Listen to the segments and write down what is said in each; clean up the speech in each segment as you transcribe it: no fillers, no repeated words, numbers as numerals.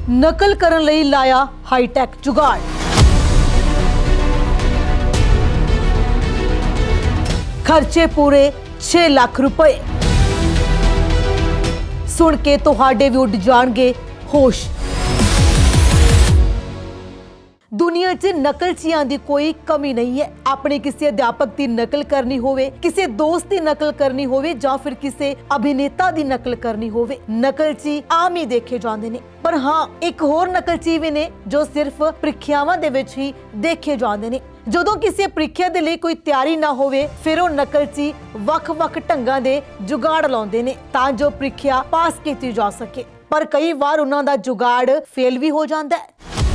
नकल करन लई लाया हाईटैक जुगाड़। खर्चे पूरे 6 लाख रुपए। सुन के तुहाडे भी उड़ जाणगे होश। दुनिया च नकलचियां दी कोई कमी नहीं है। अपने किसी अध्यापक की नकल करनी होवे, किसी दोस्त की नकल करनी होवे जां फिर किसी अभिनेता की नकल करनी होवे, नकलची आम ही देखे जाते हैं। पर हाँ, एक होर नकलची भी ने जो सिर्फ प्रीखियावां दे विच ही देखे जाते हैं। जदों किसी प्रीखिया दे लई कोई तैयारी ना होवे फिर वो नकलची वख-वख ढंगां दे जुगाड़ लाउंदे ने तां जो प्रीखिया पास कीती जा सके। पर कई बार उन्हां दा जुगाड़ फेल भी हो जाता है।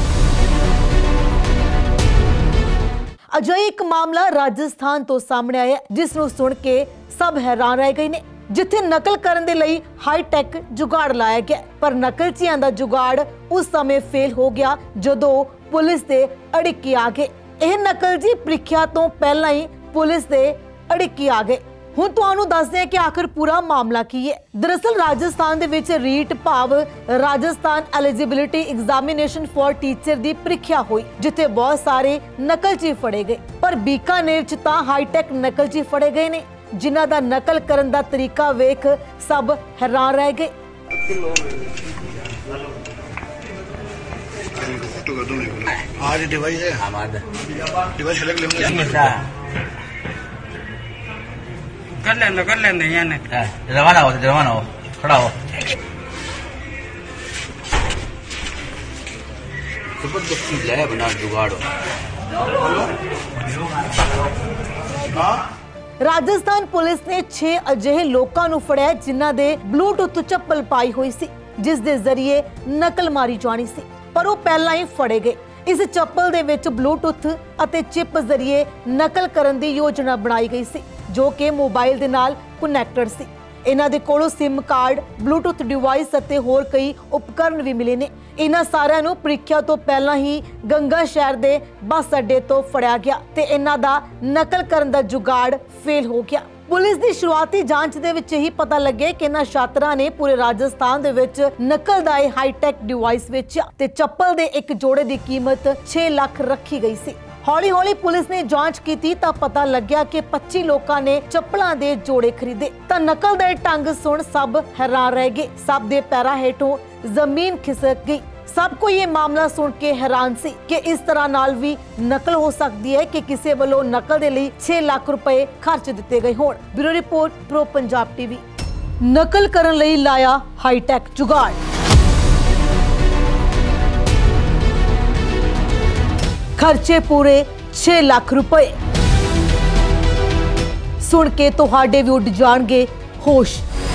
अजिहा एक मामला राजस्थान तो सामने आया जिसनूं सुन के सब हैरान रह गए ने, जिथे नकल करन दे लई हाईटैक जुगाड़ लाया गया पर नकलचियां दा जुगाड़ उस समय फेल हो गया जदों पुलिस दे अड़िक्की आ गए। यह नकलजी प्रीखिया तो पहला ही पुलिस दे अड़िक्की आ गए। हुण तुहानूं दसदे हां कि आखिर पूरा मामला की है। दरअसल राजस्थान दे विच रीट भाव Rajasthan eligibility examination for teacher दी प्रीखिया हुई जिथे बहुत सारे नकलची फड़े गए। पर बीकानेर च तां हाईटैक नकलची फड़े गए ने जिन्हां दा नकल करन दा तरीका वेख सब हैरान रह गए। आज डिवाइस है हमारा डिवाइस अलग लेंगे कर लेंगे यानी रवाना हो खड़ा हो। जबरदस्ती ले बना जुगाड़ो। राजस्थान पुलिस ने 6 अजिहे लोकां नूं फड़िया जिन्हां दे ब्लूटूथ चप्पल पाई हुई सी जिस दे जरिए नकल मारी जानी सी पर वो पहला ही फड़े गए। इस चप्पल दे विच ब्लूटूथ अते चिप जरिए नकल करन दी योजना बनाई गई सी जो कि मोबाइल दे नाल कनैक्टेड सी। इन्हां दे कोलों सिम कार्ड, ब्लूटूथ डिवाइस अते होर कई उपकरण भी मिले ने। इन्हां सारिआं नूं प्रीखिया तो पहला ही गंगा शहर दे बस अड्डे तो फड़िया गया ते इन्हां दा नकल करन दा जुगाड़ फेल हो गया। पुलिस दी शुरुआती जांच दे विच ही पता लगे कि इन्हां छात्रां ने पूरे राजस्थान दे विच नकल दा हाईटैक डिवाइस वेचिया ते चप्पल दे एक जोड़े दी कीमत 6 लाख रखी गई सी। हौली हौली पुलिस ने जांच की तां पता लग्या कि 25 लोकां ने चप्पलां दे जोड़े खरीदे तां नकल दे ढंग सुन सब हैरान रह गए। सब दे पैरां हेठों जमीन खिसक गई। सबको ये मामला सुन के हैरान सी कि इस तरह नाल भी नकल हो सकती है कि किसी वालों नकल दे लई 6 लाख रुपए खर्च दिते गए होण। Bureau report pro Punjab TV. नकल करन लई लाया हाईटैक जुगाड़। खर्चे पूरे 6 लाख रुपए। सुन के तुहाडे भी उड़ जाणगे होश।